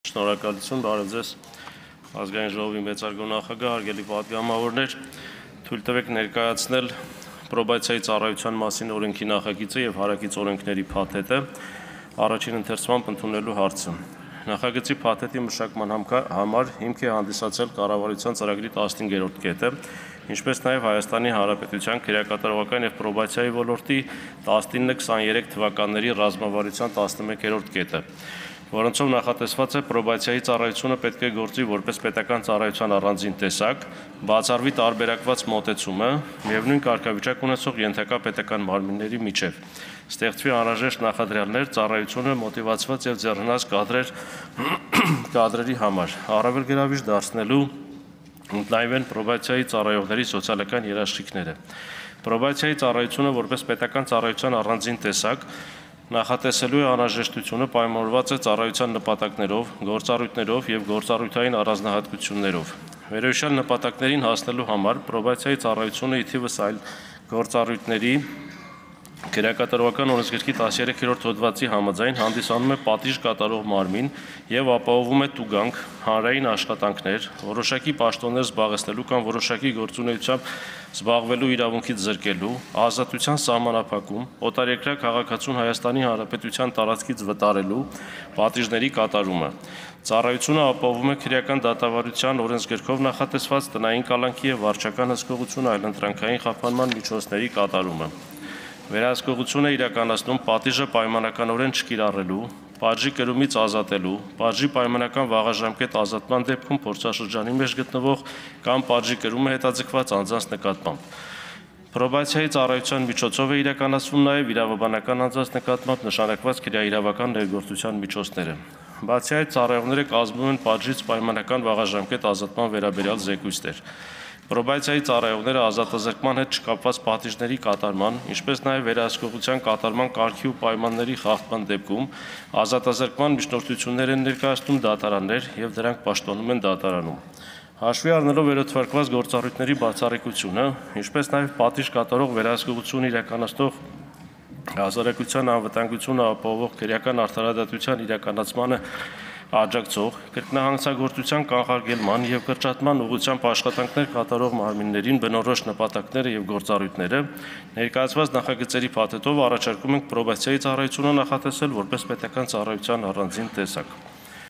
Շնորհակալություն, բարև ձեզ ազգային ժողովի մեծարգո նախագահ, հարգելի պատգամավորներ, թույլ տվեք ներկայացնել պրոբացիայի ծառայության մասին օրենքի նախագիծը եւ հարակից օրենքների փաթեթը առաջին ընթերցմամբ ընդունելու հարցը։ Նախագծի փաթեթի մշակման համար հիմք է հանդիսացել կառավարության ծրագրի 15-րդ կետը, ինչպես նաև Հայաստանի Հանրապետության քրեակատարողական եւ պրոբացիայի ոլորտի 19-23 թվականների ռազմավարության 11-րդ կետը, որոնցով նախատեսված է պրոբացիայի ծառայությունը պետք է գործի որպես պետական ծառայության առանձին տեսակ, բացառվի տարբերակված մոտեցումը, միևնույն կարգավիճակ ունեցող ենթակա պետական մարմինների միջև, ստեղծվի անհրաժեշտ նախադրյալներ ծառայությունը մոտիվացված եւ ձեռնհաց կադրերի համար, առավել գրավիչ դարձնելու ընդլայնվեն պրոբացիայի ծառայողների սոցիալական երաշխիքները։ Պրոբացիայի ծառայությունը որպես պետական ծառայության առանձին տեսակ նախատեսելու է անհրաժեշտությունը պայմանավորված է ծառայության նպատակներով, գործառույթներով եւ գործառույթային առանձնահատկություններով։ Վերոյշյալ նպատակներին հասնելու համար պրոբացիայի ծառայությունը ի թիվս այլ գործառույթների քրեակատարողական օրենսգրքի 13-րդ հոդվածի համաձայն հանդիսանում է պատիժ կատարող մարմին եւ ապահովում է տուգանք, հանրային աշխատանքներ, որոշակի պաշտոններ զբաղեցնելու կամ որոշակի գործունեությամբ զբաղվելու իրավունքից զրկելու, ազատության սահմանափակում, օտարերկրյա քաղաքացուն Հայաստանի Հանրապետության տարածքից վտարելու պատիժների կատարումը։ Ծառայությունը ապահովում է քրեական դատավարության օրենսգրքով նախատեսված տնային կալանքի եւ վարչական հսկողություն այլընտրանքային խափանման միջոցների կատարումը։ Վերահսկողությունը իրականացնում պատիժը պայմանականորեն չկիրառելու, պատժի կրումից ազատելու, պատժի պայմանական վաղաժամկետ ազատման դեպքում փորձաշրջանի մեջ գտնվող կամ պատժի կրումը հետաձգված անձանց նկատմամբ։ Պրոբացիայի ծառայության միջոցով է իրականացվում նաև իրավաբանական անձանց նկատմամբ նշանակված քրեաիրավական ներգործության միջոցները։ Բացի այդ, ծառայողները կազմում են պատժից պայմանական վաղաժամկետ ազատման վերաբերյալ զեկույցներ։ Պրոբացիայի ծառայողները ազատազրկման հետ չկապված պատիժների կատարման, ինչպես նաև վերահսկողության կատարման կարգի ու պայմանների խախտման դեպքում ազատազրկման միջնորդություններ են ներկայացնում դատարաններ եւ դրանք պաշտպանում են դատարանում։ Հաշվի առնելով վերօթվարկված գործառույթների բացառիկությունը, ինչպես նաև պատիժ կատարող վերահսկողություն իրականացնող հասարակության անվտանգությունը ապահովող քրեական արդարադատության իրականացմանը աջակցող, կրկնահանցագործության կանխարգելման եւ կրճատման ուղղությամբ աշխատանքներ կատարող մարմիններին բնորոշ նպատակները եւ գործառույթները ներկայացված նախագծերի փաթեթով առաջարկում ենք պրոբացիայի ծառայությունը նախատեսել որպես պետական ծառայության առանձին տեսակ։